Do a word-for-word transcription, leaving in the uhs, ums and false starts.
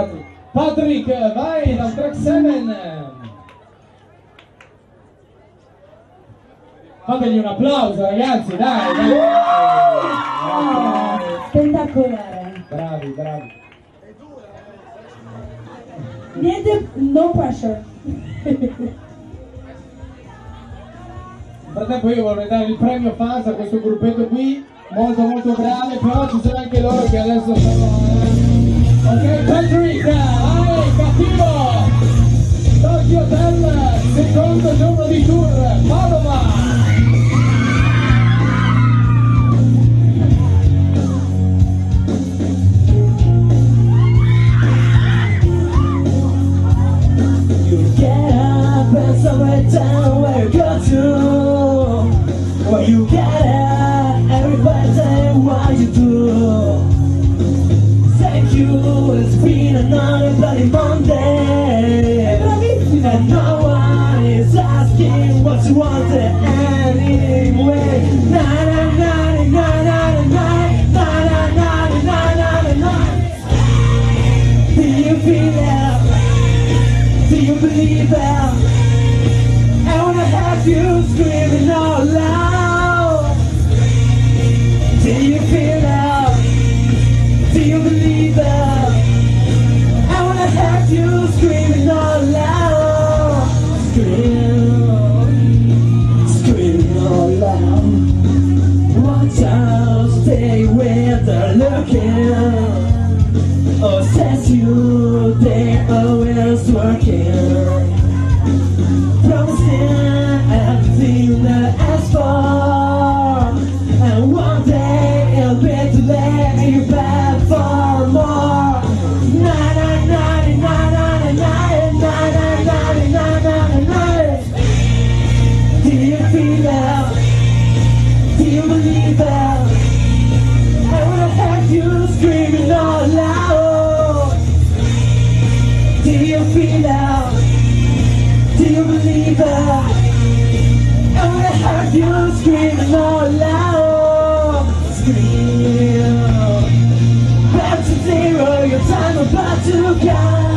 Patrick, vai dal track sette. Fategli un applauso ragazzi, dai, dai. Oh, spettacolare. Bravi, bravi. Niente, no pressure. Nel frattempo io vorrei dare il premio fans a questo gruppetto qui, molto molto brave, però ci sono anche loro che adesso sono... Ok, Patrick, vai, cattivo! Tokyo Hotel, secondo giorno di tour, Padova! Down where you go to, where you get it, everybody say what you do. Thank you, it's been another bloody Monday, and no one is asking what you want anyway. Na na na na na na na na na na na na na. Do you feel it? Do you believe it? You screaming out loud. Do you feel it? Do you believe it? I wanna have you screaming out loud. Scream, screaming out loud. Watch out, stay where they're looking. Oh, says you, they're always working. Promising everything that I asked for, and one day it'll be too late. You back for more. Na na na na na na na na na na na na. Do you feel it? Do you believe it? I wanna have you screaming out loud. Do you feel it? Do you believe it? I wanna have you screaming out loud. Scream. Back to zero, your time about to come.